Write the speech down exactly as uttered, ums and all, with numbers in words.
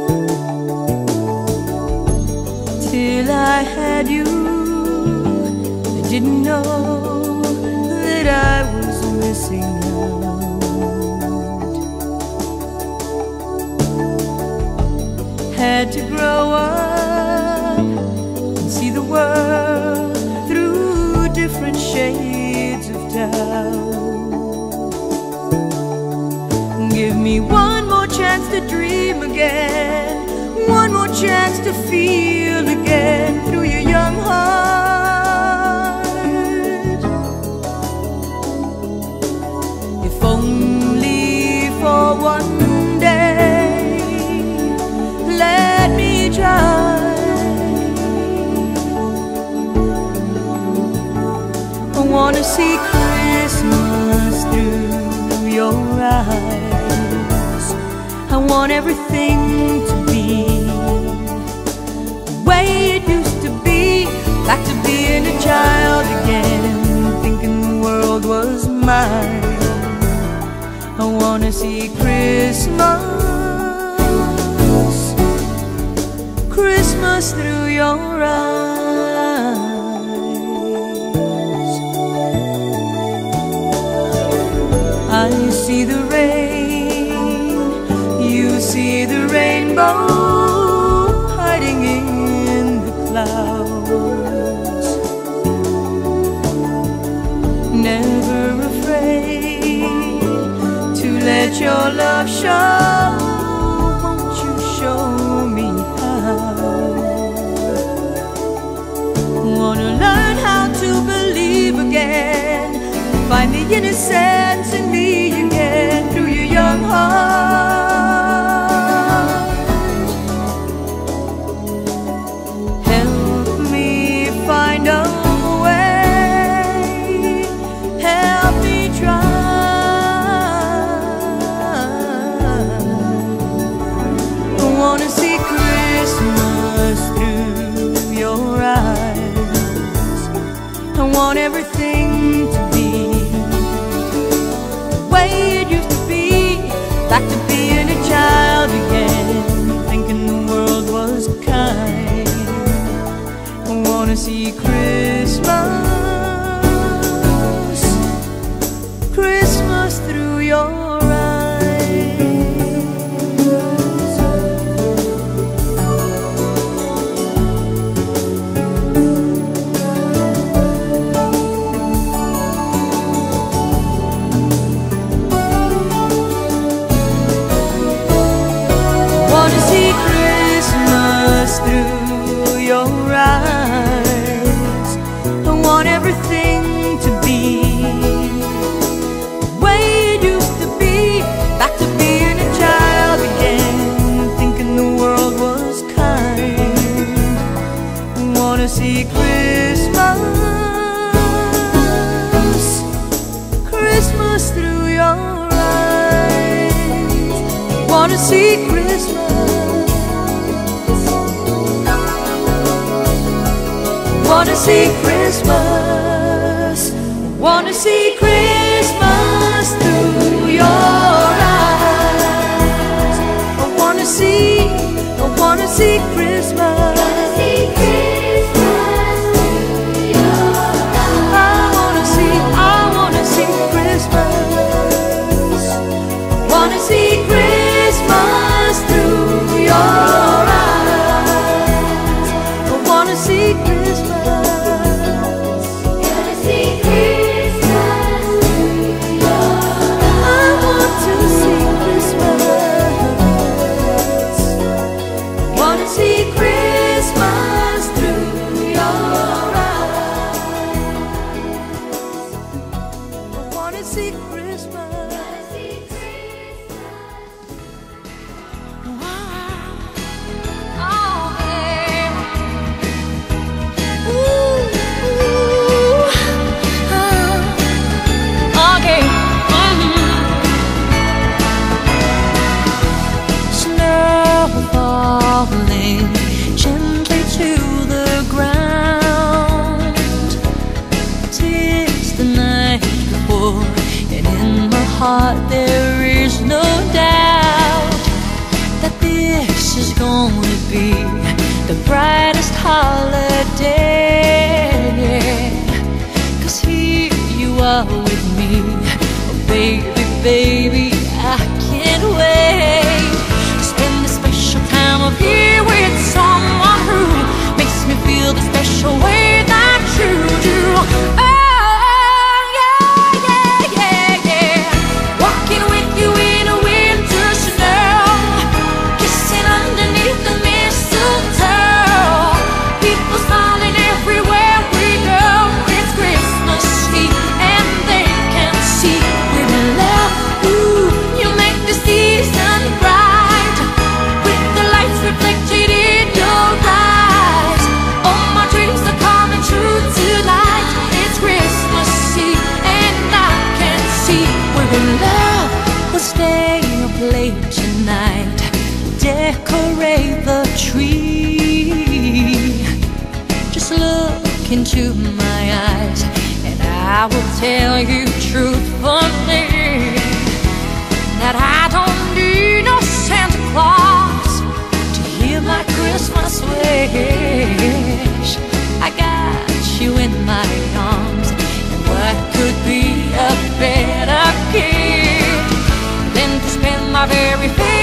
Till I had you, I didn't know that I was missing out. Had to grow up and see the world through different shades of doubt. Give me one more chance to dream again, one more chance to feel again through your young heart. If only for one day, let me try. I wanna see Christmas through your eyes. I want everything to be the way it used to be, back to being a child again, thinking the world was mine. I wanna see Christmas, Christmas through your eyes. I see the rain, you see the rainbow hiding in the clouds. Never afraid to let your love show, won't you show me how? Wanna learn how to believe again, find the innocence in me again through your young heart. Help me find a way, help me try. I wanna see Christmas through your eyes. I want everything to be the way it used to be, back to being a child again, thinking the world was kind. I wanna see Christmas, Christmas through your through your eyes. I want everything to be the way it used to be, back to being a child again, thinking the world was kind. I wanna see Christmas, Christmas through your eyes. I wanna see Christmas, wanna see Christmas, wanna see Christmas through your eyes. I wanna see, I wanna see Christmas, wanna see Christmas through your eyes. I wanna see, I wanna see Christmas, wanna see Christmas through your eyes. I wanna see Christmas. See Christmas. this is gonna be the brightest holiday. 'Cause here you are with me, oh baby, baby, I can't wait to spend this special time of year with someone who makes me feel the special way that you do. Oh, decorate the tree. Just look into my eyes and I will tell you truthfully that I don't need no Santa Claus to hear my Christmas wish. I got you in my arms, and what could be a better gift than to spend my very